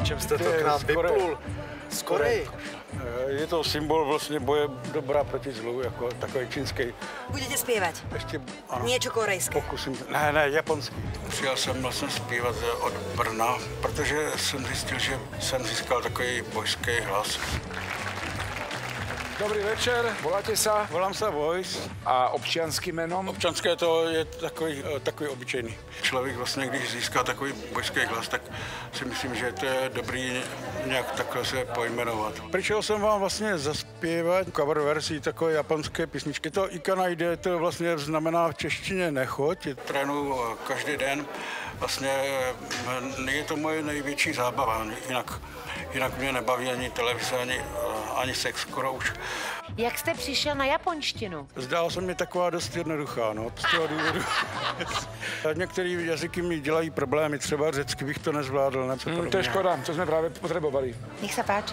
čem jste to k nám vyplul? Z Koreji. Je to symbol vlastně boje dobra proti zlu, jako takový čínský. Budete zpívat? Ještě, ano. Něco korejské? Pokusím. Ne, japonský. Přijel jsem vlastně zpívat od Brna, protože jsem zjistil, že jsem získal takový božský hlas. Dobrý večer, voláte sa? Volám se Voice. A občianským jménem? Občanské to je takový obyčejný. Člověk vlastně, když získá takový božský hlas, tak si myslím, že to je dobrý nějak takhle se pojmenovat. Přišel jsem vám vlastně zaspívat cover verzi takové japonské písničky. To Ikanajde, to vlastně znamená v češtině nechoď. Trénuji každý den. Vlastně je to moje největší zábava. Jinak mě nebaví ani televize, ani sex skoro už. Jak jste přišel na japonštinu? Zdála se mi taková dost jednoduchá, no, z toho důvodu. Některé jazyky mi dělají problémy, třeba řecky bych to nezvládl. To je škoda, to jsme právě potřebovali. Nech se páči.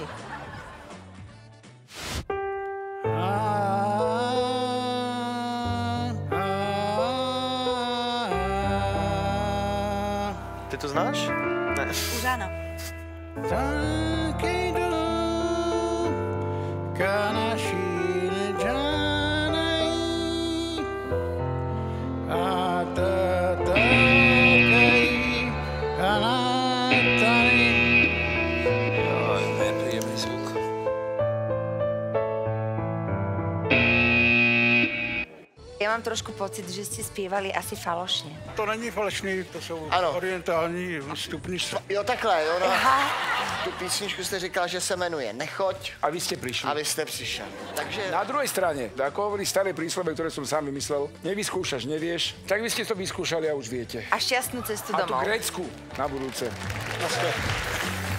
Ty to znáš? Ne. Už ano. Nepříjemný zvuk. Já mám trošku pocit, že jste zpívali asi falošně. To není falešný, to jsou orientální stupni. Jo, takhle, jo, no. Aha. Tu písničku jste říkal, že se jmenuje Nechoď. A vy jste přišli. A vy jste přišel. Takže... Na druhej strane, ako hovorí staré príslovie, ktoré som sám vymyslel, nevyskúšaš, nevieš, tak vy ste to vyskúšali a už viete. A šťastnú cestu A tu domov. Grécku na budúce.